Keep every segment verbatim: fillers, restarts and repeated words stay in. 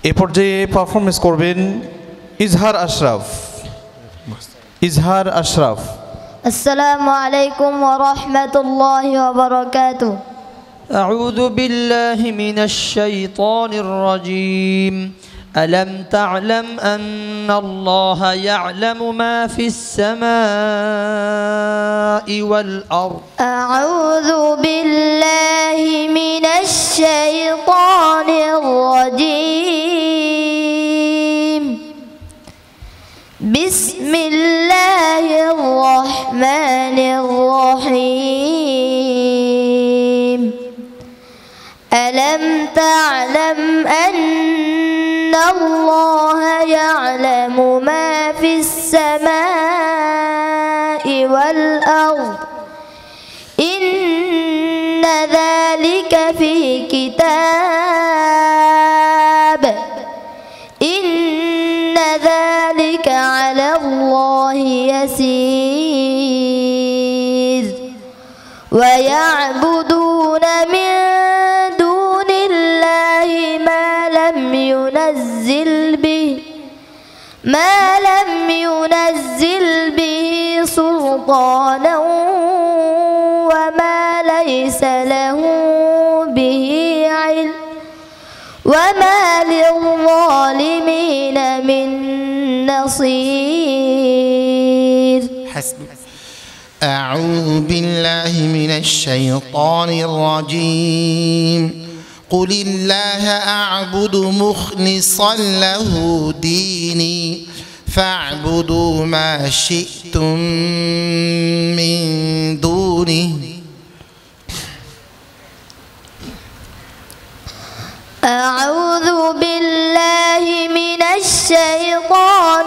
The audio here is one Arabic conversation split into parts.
এ পর্যায়ে পারফরমেন্স করবেন ইজহার আশরাফ। ইজহার আশরাফ। আসসালামু আলাইকুম ওয়া রাহমাতুল্লাহি ওয়া বারাকাতুহু। আউযু বিল্লাহি মিনাশ শাইতানির রাজীম। ألم تعلم أن الله يعلم ما في السماء والأرض أعوذ بالله من الشيطان الرجيم بسم الله الرحمن الرحيم ألم تعلم أن الله يعلم ما في السماء والأرض إن ذلك في كتاب إن ذلك على الله يسير ويعبدون من دون الله ما لم ينزل به ما لم ينزل به سلطانا وما ليس له به علم وما للظالمين من نصير. حسبك. أعوذ بالله من الشيطان الرجيم. قل الله أعبد مخلصا له ديني فاعبدوا ما شئتم من دونه. أعوذ بالله من الشيطان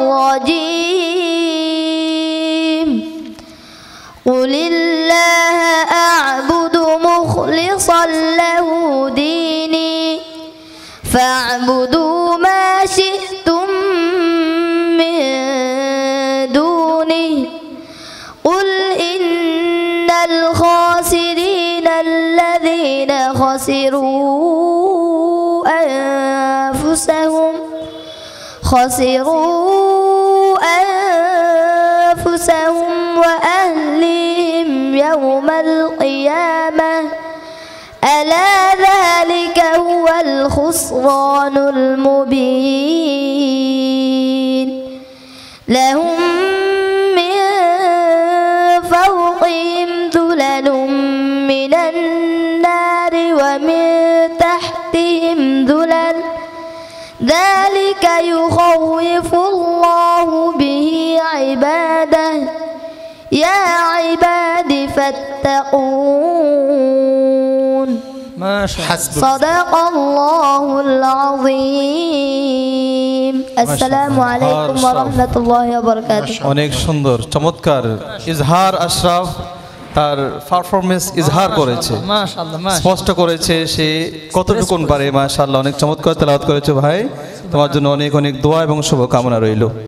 الرجيم. قل الله أعبد مخلصا له ديني فاعبدوا ما شئتم من دونه. قل إن الخاسرين الذين خسروا أنفسهم خسروا أنفسهم وأهليهم يوم القيامة ألا ذلك هو الخسران المبين. لهم من فوقهم ذلل من النار ومن تحتهم ذلل ذلك يخوف الله به عباده يا عباد فاتقون. ما شاء الله. صدق الله العظيم. السلام عليكم ورحمة الله وبركاته. অনেক সুন্দর চমৎকার ইজহার আশরাফ তার পারফরমেন্স ইজহার করেছে, মাশাআল্লাহ মাশাআল্লাহ স্পষ্ট করেছে সে কতটুকুন পারে। মাশাআল্লাহ অনেক চমৎকার তেলাওয়াত করেছে ভাই, তোমার জন্য অনেক অনেক দোয়া এবং শুভকামনা রইল।